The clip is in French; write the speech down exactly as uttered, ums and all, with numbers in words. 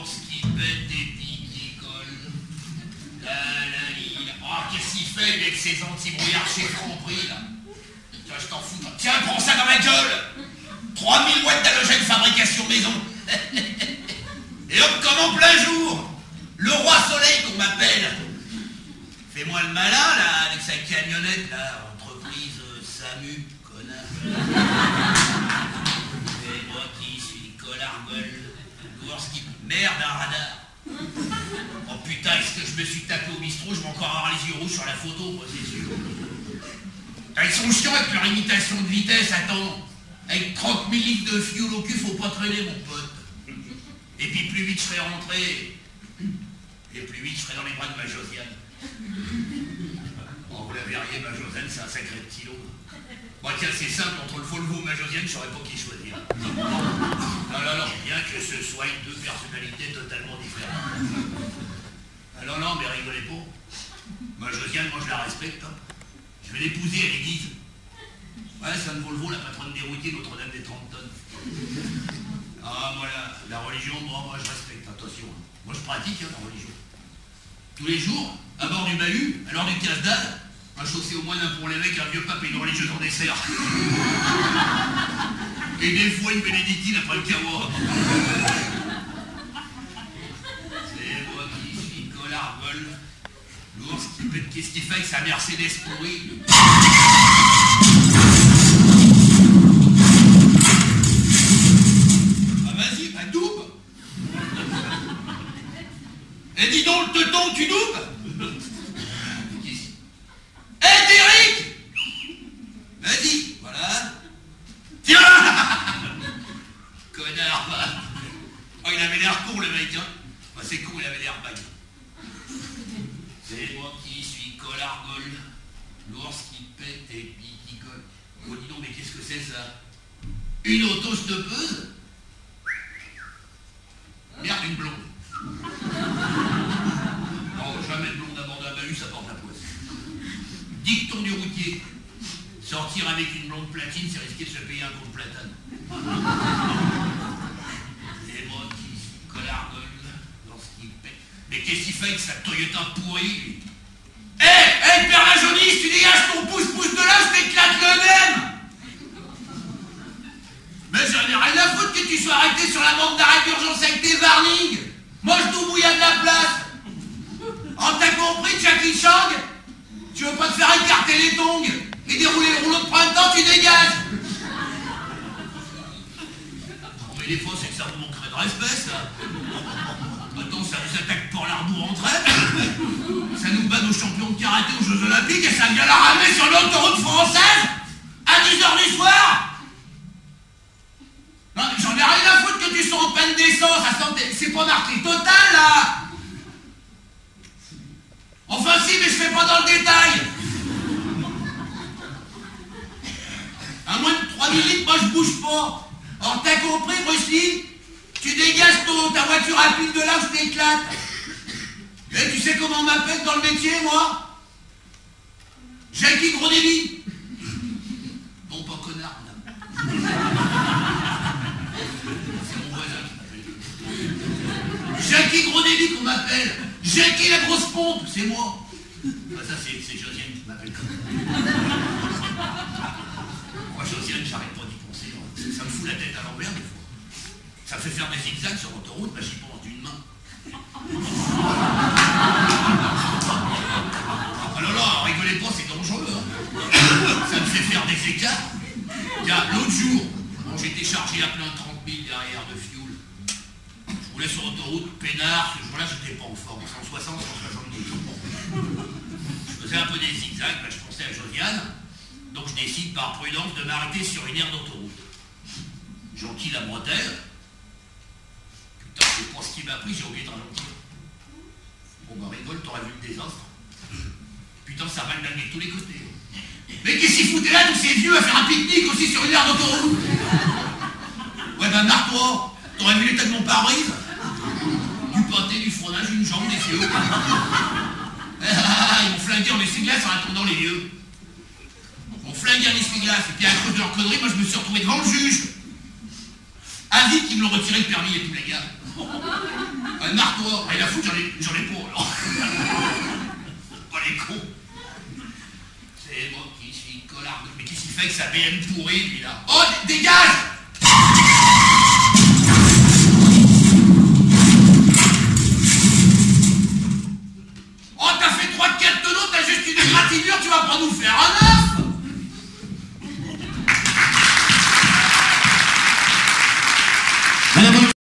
l'ours qui pète des pics qui collent. La la li, la. Oh, qu'est-ce qu'il fait, lui, avec ses anti-brouillards chez Franprix, là? Tiens, je t'en fous. Toi. Tiens, prends ça dans ma gueule. trois mille watts d'halogène fabrication maison. Et hop, comme en plein jour, le roi soleil qu'on m'appelle. Fais-moi le malin, là, avec sa camionnette, là, entreprise euh, Samu, connard. C'est moi qui suis Colargol, l'ours qui... Merde, un radar. Oh putain, est-ce que je me suis tapé au bistrot, je vais encore avoir les yeux rouges sur la photo, moi, c'est sûr. Ils sont chiants avec leur imitation de vitesse, attends. Avec trente mille litres de fioul au cul, faut pas traîner, mon pote. Et puis plus vite je serai rentré, et plus vite je serai dans les bras de ma Josiane. Oh, vous la verriez, ma Josiane, c'est un sacré petit lot. Bon, tiens, c'est simple, entre le Volvo et ma Josiane, je saurais pas qui choisir. Non, non, non, bien que ce soit deux personnalités totalement différentes. Ah non, non, mais rigolez pas. Ma Josiane, moi je la respecte. Hein. Je vais l'épouser à l'église. Ouais, c'est un Volvo, la patronne des routiers, Notre-Dame des trente tonnes. Ah, moi, la, la religion, moi, moi, je respecte, attention. Moi, je pratique, hein, la religion. Tous les jours, à bord du bahut, à l'heure du casse-dalle, un chaussé au moins d'un pour l'évêque, un vieux pape et une religieuse en dessert. Et des fois, une bénédictine après le caveau. C'est moi qui suis Colargol. L'ours qui pète, qu'est-ce qu'il fait avec sa Mercedes pourrie? Et dis donc, le teuton, tu doubles? Hé, hey, Derrick! Vas-y, voilà. Tiens! Connard, va. Oh, il avait l'air con, le mec, hein. Bah, c'est con, il avait l'air bague. C'est moi qui suis Colargol, l'ours qui pète et puis qui colle. Oh, dis donc, mais qu'est-ce que c'est, ça? Une autostoppeuse? Merde, une blonde. Non, jamais de blonde à bord d'un bahut, ça porte la poisse. Dicton du routier. Sortir avec une blonde platine, c'est risquer de se payer un pot de platane. Et moi qui suis Colargol, lorsqu'il pète. Mais qu'est-ce qu'il fait avec sa Toyota pourrie, lui? Hé, hey, hé, père la jaunisse, tu dégages ton pouce-pouce de là, je t'éclate le même! Mais j'en ai rien à foutre que tu sois arrêté sur la bande d'arrêt d'urgence avec tes warnings. Moi, je double où il y a de la place. Oh, t'as compris, Jackie Chang? Tu veux pas te faire écarter les tongs et dérouler le rouleau de printemps, tu dégages. Non, mais des fois, c'est que ça vous manquerait de respect, ça. Attends, ça vous attaque pour l'arbour en traîne. Ça nous bat nos champions de karaté aux Jeux Olympiques et ça vient la ramener sur l'autoroute française à dix heures du soir. Non, j'en ai rien à foutre que tu sois en panne d'essence, c'est pas marqué total, là. Enfin si, mais je fais pas dans le détail. À moins de trois mille litres, moi je bouge pas. Alors t'as compris, Bruce Lee? Tu dégages ton, ta voiture rapide de là où je t'éclate. Et tu sais comment on m'appelle dans le métier, moi? Jackie Gros débit. Bon, pas connard, madame. Jackie Gros débit qu'on m'appelle. Jackie la grosse pompe, c'est moi. Bah ça c'est Josiane qui m'appelle comme ça. Moi Josiane, j'arrête pas d'y penser. Ça me fout la tête à l'envers des fois. Ça me fait faire des zigzags sur l'autoroute, bah j'y pense d'une main. Ah là là, rigolez pas, c'est dangereux. Hein. Ça me fait faire des écarts. Tiens, l'autre jour, quand j'étais chargé à plein trente mille derrière de fioul, je roulais sur l'autoroute, peinard, ce jour-là j'étais pas en forme, cent soixante, cent soixante-dix. Je faisais un peu des zigzags, là je pensais à Josiane, donc je décide par prudence de m'arrêter sur une aire d'autoroute. Gentil la bretelle. Putain, je sais pas ce qui m'a pris, j'ai oublié de ralentir. Bon bah rigole, t'aurais vu le désastre. Putain, ça va le de tous les côtés. Mais qu'est-ce qu'il foutait là, tous ces vieux, à faire un pique-nique aussi sur une aire d'autoroute? Ouais bah marre-toi, t'aurais vu l'état de mon pare-brise? Du pâté, du fromage, une jambe, des vieux. Ah, ils m'ont flingué en essuie-glace en attendant les vieux. Ils m'ont flingué en essuie-glace, et puis à cause de leur connerie, moi je me suis retrouvé devant le juge. Ah vite, ils me l'ont retiré le permis et tout, les gars. Un marteau, et la foutre, j'en ai, j'en ai pas, alors. Oh, les cons. C'est moi qui suis collard. Mais qu'est-ce qu'il fait avec sa B M pourrie, lui, là? Oh, dégage! Oh, t'as fait trois quatre tonneaux, t'as juste une égratignure, tu vas pas nous faire un